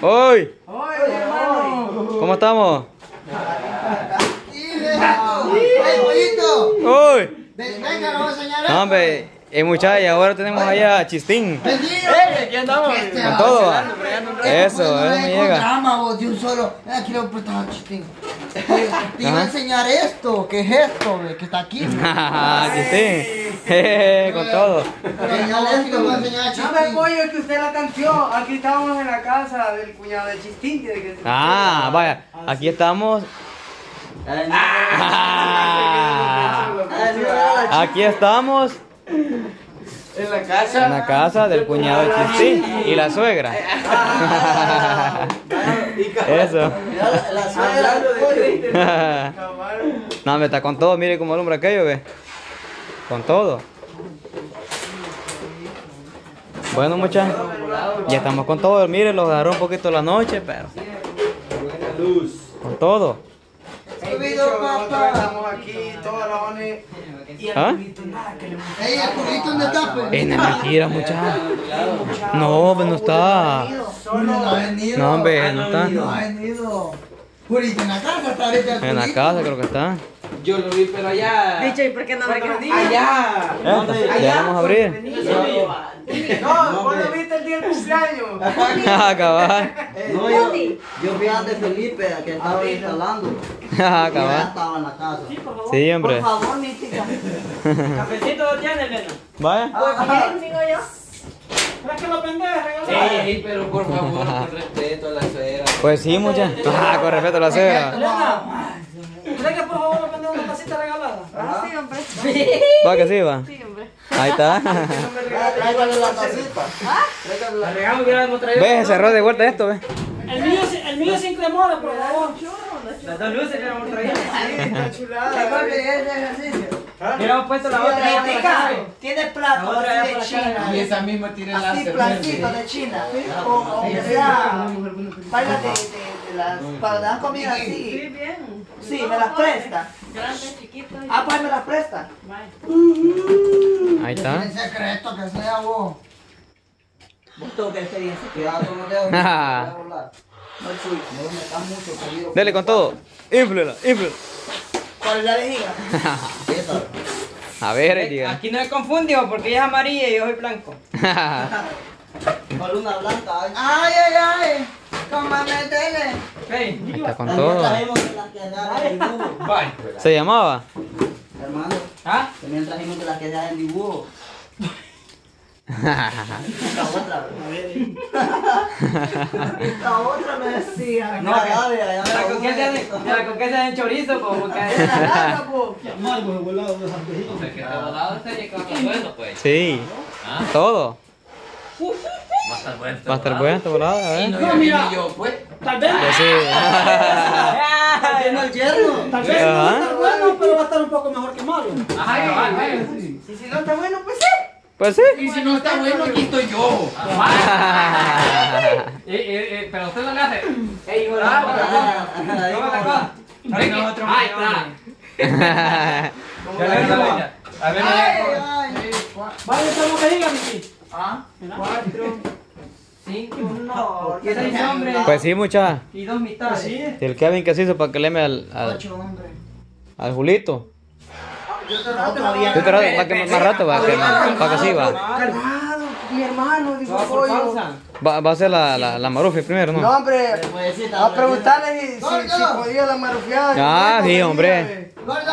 ¡Hoy! ¡Hoy, hermano! ¿Cómo estamos? ¡Ey, pollito! ¡Uy! Venga, nos vamos a enseñar esto. No, hombre, muchachos, ahora tenemos allá a Chistín. ¡Vendido! Aquí andamos. Con todo, va. Eso me llega. Drama, vos, de un solo. Aquí le voy a prestar a Chistín. Te iba a enseñar esto. ¿Qué es esto, ve? Que está aquí. Chistín. Con todo. Enseñale esto, te voy a enseñar a No me Chistín. pollo que usted la tanteó. Aquí estábamos en la casa del cuñado de Chistín. Ah, vaya, aquí estamos. Aquí estamos En la casa. en la casa del cuñado de Chistín y la suegra. Eso. La suegra. No, me está con todo, mire cómo alumbra aquello, ve. Con todo. Bueno, muchachos, ya estamos con todo. Mire, los agarró un poquito la noche, pero con todo. Subido, papá. Estamos aquí, todos los hombres. Y el ¿Ah? culito, nada que le gusta. Ey, el culito, ¿dónde está, pues? Es mentira, muchachos. No, pues no está. No ha venido. No, hombre, no está. No ha venido. Purito, en la casa está ahorita el En la culito. casa creo que está. Yo lo vi, pero allá. Dicho, ¿y por qué no me Allá. Ya vamos a abrir. No, vos lo viste el día del cumpleaños. Ah, cabal. No, yo vi antes Felipe que estaba instalando. Ah, Y ya cabal. estaba en la casa. Sí, hombre. Por favor, mítica. ¿Cafecito lo tiene, Elena? Vaya. Pues digo yo. ¿Para qué lo pendejas? Regalado. Ey, pero por favor, con respeto a la suegra. Pues sí, muchachos. Ah, con respeto a la suegra. Elena, ¿crees que por favor me pendejo una pasita regalada? Ah, sí, hombre. Va que sí, va. Sí, hombre. Ahí está. Tráigale la tacita. La regalo hubiéramos traído. Ve, se cerró de vuelta esto, ve. El mío sin cremora, por favor. Las dos luces que hubiéramos traído. Está ¿Qué chulada. fue que es de ejercicio? Hubiéramos puesto la otra allá por la casa. Tiene plato La otra así allá de por la China. casa. Y esa misma tiene Así láser. platito de China. O que sea vainas de las para dar comida Sí, así. bien. Sí, me las presta. Grandes, chiquitos. Ah, pues me las presta. Ahí está. En secreto que sea vos. Vos tengo que ser bien cuidado con los dedos. Ah. No voy a volar. No, Chuy, no me metas mucho peligro. Dele con todo. Influela, influela. ¿Cuál es la vejiga? Esa. A ver, diga. Aquí no me confundió porque ella es amarilla y yo soy blanco. Con una blanca. Ay. Ay, ay, ay. Cómame tele. Ey, Está con También todo. trajimos de las que hacen dibujo. bye. ¿Se llamaba? Hermano, ¿Ah? también trajimos de las que hacen dibujo. Esta otra. La otra me decía. No, que de la coqueta se hacen chorizo, como que Es la lata, po. Sí. Todo. Va a estar bueno esta volada, a ver. no, mira, yo pues. Tal vez. Pues sí. Haciendo el yerno. Tal vez no va a Ajá. estar bueno, pero va a estar un poco mejor que malo. Ajá, cabal, Y si no está bueno, pues sí. Pues sí. y si no está bueno, aquí estoy yo. Pero usted no le hace. Ey, hijo de la ¿Cómo la cosa? Ahí está. A ver, Ay, ay. Vale, estamos vejiga, Miki. Ah, 4, 5, No, 6 hombres Pues sí, mucha. y 2 mitades. Sí. Y el Kevin que se hizo para que le me al 8 hombres. Julito. No, todavía. Yo te rato, para que más rato, para que sí va. Calmado, mi hermano, dijo Va por pollo. pausa. Va a ser la marufi primero, No, ¿no? hombre. pues sí, A preguntarle si podía la marufiada. Ah, sí, hombre. Gordo.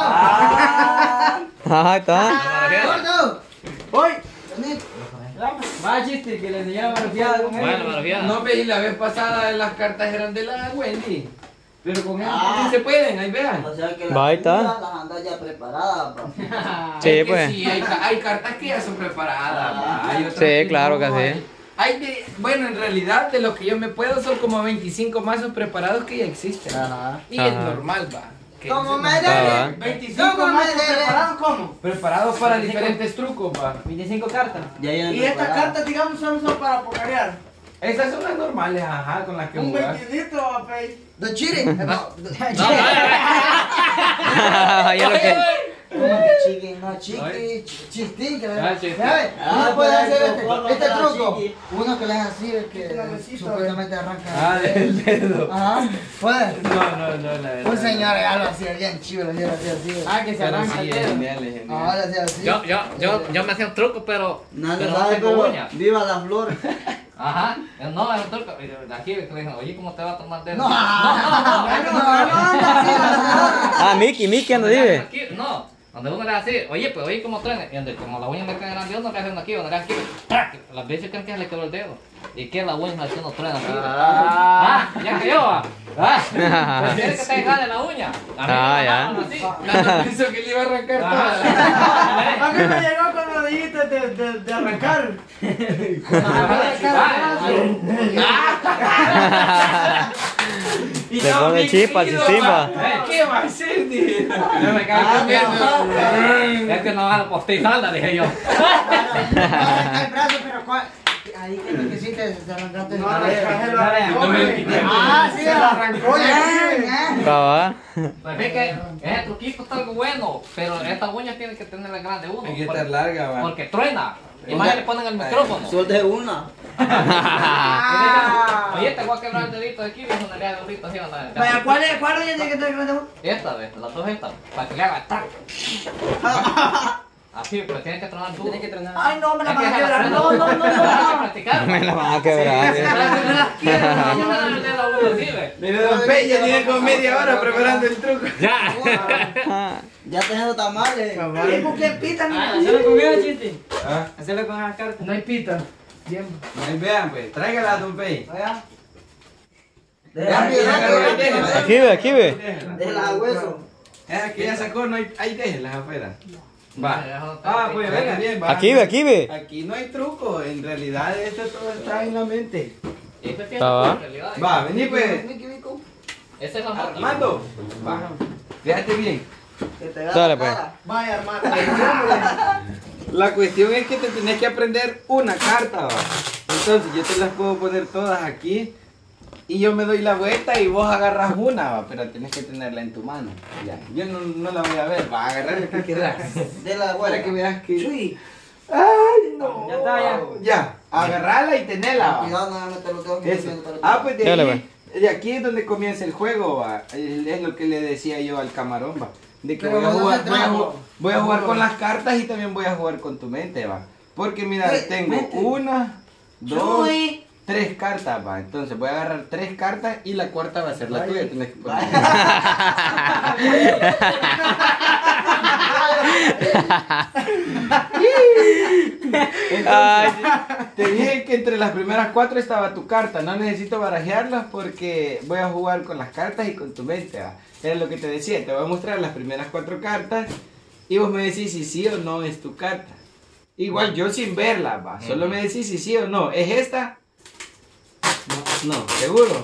Ahí está. Gordo. Voy. Va chiste, que le enseñaron marufiada con él. No, ve, y la vez pasada las cartas eran de la Wendy. Pero con él sí se pueden, ahí vean. O sea que Va, ahí las está. figuras las andas ya preparadas, pa. Sí, Es que pues. sí, hay cartas que ya son preparadas. va, hay otras Sí, claro que no, sí. bueno, en realidad de los que yo me puedo son como 25 mazos preparados que ya existen. Ajá. Y es Ajá. normal, va. que Como me existen Ah, debe. 25 ¿Cómo más me debe? preparados, ¿cómo? preparados para diferentes trucos, va. 25 cartas. Ya vienen Y estas preparadas. cartas, digamos, son para pocarear. Esas son las normales, ajá, con las que Un jugar. 21 papel. Don Chiri. Ya lo que. ¿Cómo que chiqui? No, chiqui, chistín. Que Ah, chistín. Uno puede hacer ¿cómo este será truco. chiqui? Uno que le hace así, que supuestamente arranca. Ah, del dedo. Ajá, puede. No, la verdad. Un señor ya lo hacía bien chivo, lo hacía así. Ah, que se Pero arranca sí, el es dedo. genial, es genial. Ahora hacía así. Yo me hacía un truco, pero Nadie no sabe, tengo pero uñas. viva la flor. Ajá, no, es un truco. Aquí me dicen, oye, ¿cómo te va a tomar dedo? No, Ah, Mickey anda, dime. Aquí, no, donde uno le hace así, oye, pues oye cómo truena. Y donde como la uña le queda grande, uno le hace uno aquí, uno le hace aquí. ¡Trac! Las veces creen que se le quedó el dedo. Y que la uña es la que uno truena aquí. Ya cayó, va. Tiene que te gane la uña. A mí Ah, me ya. dejaron así. Nando pensó que le iba a arrancar A mí me llegó con lo dijiste de arrancar. Le pone chispa, chispa. ¿Qué va a hacer? Dije. No me cae cambiando. Es que no van a postizarla, dije yo. el brazo, pero ahí que lo que hiciste, te arrancaste el No me quité. Ah, sí, Se lo arrancó y aquí. Cabal. Pues es que ese truquito está algo bueno, pero esta uña tiene que tenerla grande uno. Hay que estar larga, va. Porque truena. Y más le ponen el micrófono. Sol de una. Oye, te voy a quebrar el dedito de aquí, viejo, una lea de dedito así, una. Vaya, ¿cuál es tiene que tener grande? Esta vez, las dos estas, para que le haga tac. Así, pero tiene que tronar duro. Tiene que trenar. Ay, no, me la Es van que a quebrar. esa No, no, no, Hay que no. practicar. Me la van a quebrar. Yo me dan el dedo a uno así, ve. Mira, don Peña tiene como media hora preparando el truco. Ya. Ya teniendo tamales. ¿Y con quién pita, mira? Hacelo conmigo, chiste. Ah, Hacelo con las cartas. No hay pita. Bien. ahí vean, pues. Tráigala, don Peña. Vaya. Aquí ve. Déjala a hueso. Es que ya sacó, no hay, ahí déjenlas afuera. Va. Ah, Pues venga, bien, va. Aquí ve. Aquí no hay truco, en realidad esto todo está en la mente. Este tiene Va. realidad. Va, vení pues. Esa es la moto. Armando. Va. Fíjate bien. Que te da Dale, la pues. cara. Vaya, hermano. La cuestión es que te tenés que aprender una carta, va. Entonces yo te las puedo poner todas aquí. Y yo me doy la vuelta y vos agarras una, va, pero tenés que tenerla en tu mano. Ya. Yo no la voy a ver, va a agarrar lo que quieras. De la Para que hueá. veas que. Chuy. Ay, no. Ya está, ya. Ya, agarrarla y tenerla, va. Cuidado, no me te lo tengo que Eso. meter. Ah, pues de Dale, ahí, de aquí es donde comienza el juego, va. Es lo que le decía yo al camarón, va. De que Pero voy a vos jugar, no te trajo. voy a jugar con las cartas y también voy a jugar con tu mente, va. Porque mira, tengo una, dos, Chuy. 3 cartas, va. Entonces voy a agarrar 3 cartas y la cuarta va a ser la tuya. Tienes que poner. Ay. Te dije que entre las primeras 4 estaba tu carta. No necesito barajearlas porque voy a jugar con las cartas y con tu mente, va. Era lo que te decía. Te voy a mostrar las primeras 4 cartas y vos me decís si sí o no es tu carta. Igual yo sin verla, va. Solo me decís si sí o no. ¿Es esta? No, seguro.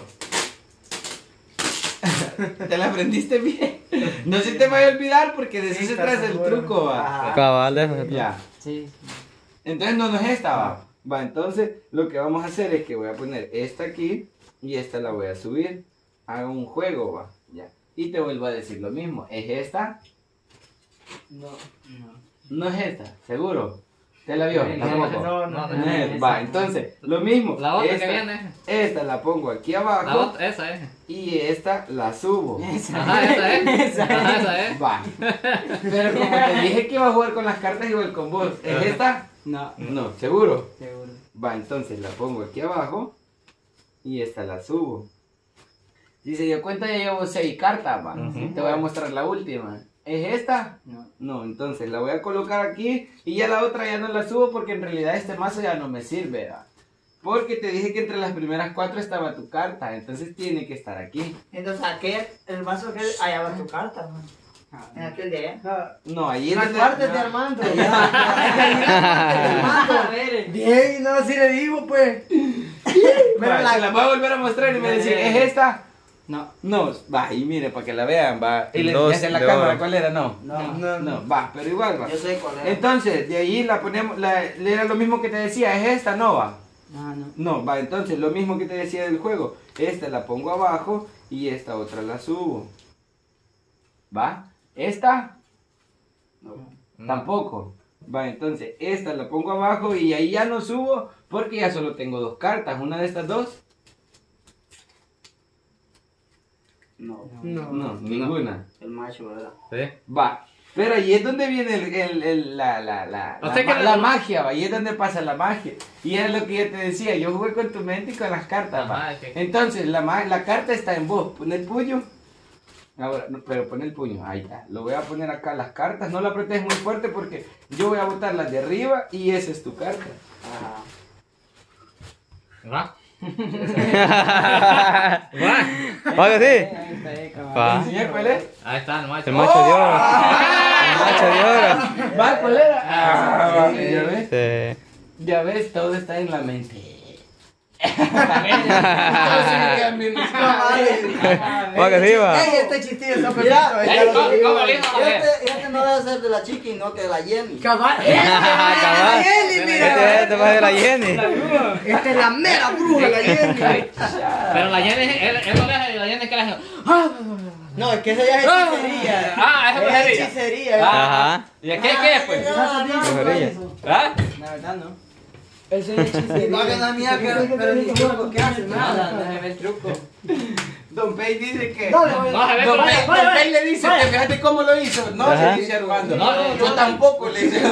¿Te la aprendiste bien? No se te vaya a olvidar porque de eso se trata el truco, va. Cabal, déjame. Ya. Sí. Entonces no es esta, va. Va, entonces lo que vamos a hacer es que voy a poner esta aquí y esta la voy a subir. Hago un juego, va. Ya. Y te vuelvo a decir lo mismo. ¿Es esta? No. No es esta, seguro. ¿Te la vio? Sí, Tampoco. no, No es. Va, entonces, lo mismo. La otra Esta- que viene. Esta la pongo aquí La abajo otra, esa es. y esta la subo. Ajá, esa es. Ajá, esa es. Va. Pero como te dije que iba a jugar con las cartas igual con vos. ¿Es esta? No. No, seguro. Seguro. Va, entonces la pongo aquí abajo y esta la subo. Si se dio cuenta ya llevo 6 cartas, va. Te voy a mostrar la última. ¿Es esta? No. No, entonces la voy a colocar aquí y ya la otra ya no la subo porque en realidad este mazo ya no me sirve, ¿va? Porque te dije que entre las primeras 4 estaba tu carta, entonces tiene que estar aquí. Entonces, aquel, el vaso que allá va tu carta, man. En aquel de él. No, ahí es La donde- cuarta es de Armando. A ver, Bien, no, si le digo, pues. Va, se la voy a volver a mostrar y me decís, ¿es esta? No. No, va, y mire, para que la vean, va. Y le Dos enseñas en la de cámara oro. cuál era, no. No. Va, pero igual va. Yo sé cuál es. Entonces, de ahí la ponemos, era lo mismo que te decía, ¿es esta? No, va. No, no. No, va, entonces lo mismo que te decía del juego. Esta la pongo abajo y esta otra la subo. ¿Va? ¿Esta? Tampoco. Va, entonces esta la pongo abajo y ahí ya no subo porque ya solo tengo 2 cartas. Una de estas 2. No, No, ninguna. el macho, ¿verdad? Sí. Va. Pero ahí es donde viene O sea que la magia, va. Ahí es donde pasa la magia. Y es lo que yo te decía. Yo jugué con tu mente y con las cartas, va. Ajá, es que- Entonces, la carta está en vos. Pon el puño. Ahora, no, pero pon el puño. Ahí está. Lo voy a poner acá las cartas. No la apretes muy fuerte porque yo voy a botar las de arriba y esa es tu carta. ¿Va? ¿Va que sí? ¿Te Va. enseñé cuál es? Ahí está el macho. El macho de oro. El macho de oro. ¿Va cuál era? ¿Ya ves? Sí. Ya ves, todo está en la mente. ¿Va que sí, va? Ey, este chistillo está Mira, perfecto. Ey, ¿cómo le dijo a ver? Este no debe ser de la chiqui, no que de la Jenny. Cabal. Cabal. Este va a ser la Jenny. Esta es la mera bruja, la Jenny. Pero la Jenny, él no le hace la Jenny que le hace. No, es que esa ya es hechicería. Ah, esa es brujería. hechicería. Ajá. ¿Y a qué es, pues? Brujería. ¿Ah? La verdad no. Eso es hechicería. No hagan la mía, pero ni truco que hacen. Nada, no se ve el truco. Don Pei dice que. No, se ve, Don Pei le dice que fíjate cómo lo hizo. No, Ajá. se dice Armando. No, Yo tampoco le hice.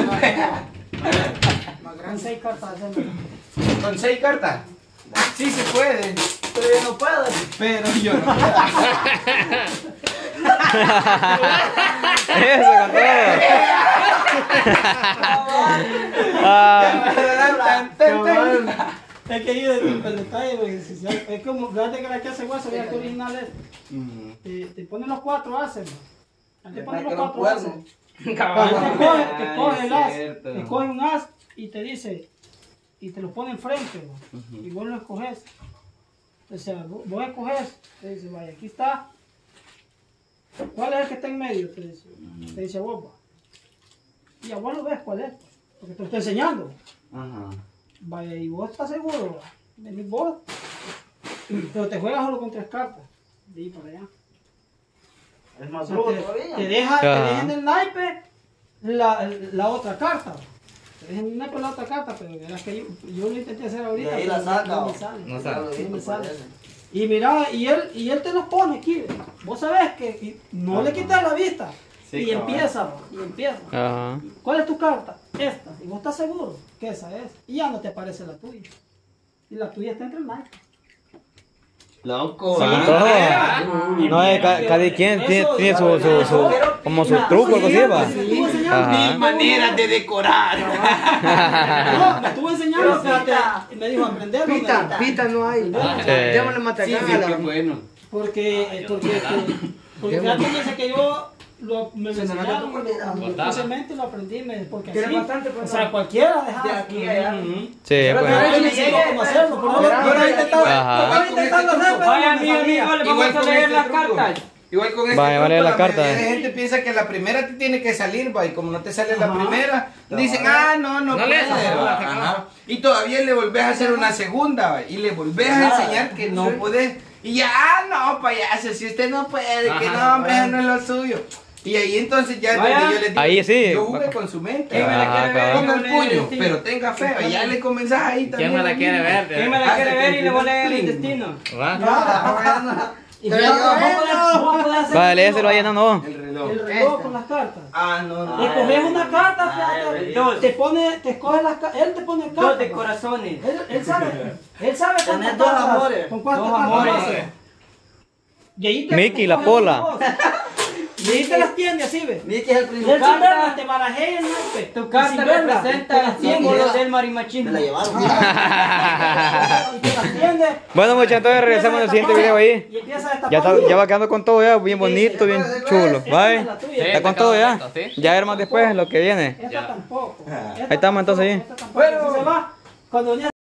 Con 6 cartas hacemos. Con 6 cartas. Sí se puede. Pero yo no puedo. Pero yo no puedo. Eso con todo. Ah, Es que yo el detalle, güey, es como, fíjate que la que hace hueso, ya que original es. Te ponen los 4 haces, te ponen los 4 haces. Te coge el as, cierto. te coge un as y te dice, y te lo pone enfrente, y vos lo escoges. O sea, vos escoges, te dice, vaya, aquí está. ¿Cuál es el que está en medio? Te dice vos, va. Y a vos lo ves cuál es, porque te lo estoy enseñando. Ajá. Vaya, y vos estás seguro, va. Venís vos, pero te juegas solo con 3 cartas, de ahí para allá. Es más O sea, brujo te todavía. deja, Ajá. te dejan el naipe la otra carta. Te dejan el naipe la otra carta, pero verás que yo lo intenté hacer ahorita. De ahí la pero saca, no o- me sale. No sale. No me sale. Y mira, y él te los pone aquí. Vos sabés que no le quitas la vista. Sí, y cabal. empieza, y empieza. Ajá. ¿Cuál es tu carta? Esta. Y vos estás seguro que esa es. Y ya no te aparece la tuya. Y la tuya está entre el naipe. Loco. Con ¿ah? todo. Y No, es mira, cada quien tiene eso- su como su Mira, truco, algo así, va. me estuvo enseñando. Ajá. Maneras de decorar. No, me estuvo enseñando, fíjate, y me dijo, aprender. Pita no hay. Sí. Démosle Sí, matacán sí, a la. qué bueno. Porque fíjate, dice que yo me lo enseñaron, simplemente lo aprendí, porque Tiene así, bastante, o sea, cualquiera deja. De aquí a allá. Sí, Pero pues. yo me enseñó cómo hacerlo, pero yo lo intentaba, Ajá. yo lo intentando hacer, pero Vaya, no me salía. Igual con este truco. Igual con este Vaya, vale truco, la la carta. mayoría de gente piensa que la primera te tiene que salir, va, y como no te sale la primera, dicen, ah, no No puede, le haces, va. no, Ajá. Y todavía le volvés a hacer una segunda, va, y le volvés a enseñar que no podés. Y ya, ah, no, payaso, si usted no puede, que Ajá. no, hombre, eso no es lo suyo. Y ahí entonces ya es donde yo les digo, Ahí sí. yo jugué con su mente. ¿Quién me la quiere ver? Ponga el Yo le puño, destino. pero tenga fe, y ya le comenzás ahí también. ¿Quién me la quiere ver? ¿Quién me la quiere ver y le voy a leer el intestino? ¿Va? Y fíjate, vos podés hacer Vale, ese lo vayan no. El reloj. el reloj con las cartas. Ah, no. Escoges una carta, fíjate, te escoge las cartas, él te pone cartas. 2 de corazones. Él sabe cuántas Tenés 2 cartas, amores. con cuántas Dos cartas amores. hace. Y ahí te Mickey, la coge pola. vos. Y ahí te las tiende así, ¿ves? Miki es el Y principal. él sin verla te barajea el naipe. Tu Y carta sin verla, representa te el las tiende. símbolo del Me marimachismo. la llevaron. Y te las tiende. Bueno, muchachos, entonces regresamos en el siguiente video ahí. Y empieza a destapar. Ya va quedando con todo ya, bien bonito, bien chulo. ¿Vale? Esta es la tuya. Está con todo ya. Ya veremos después lo que viene. Esta tampoco. Ahí estamos entonces ahí. Esta tampoco. Si se va, cuando venía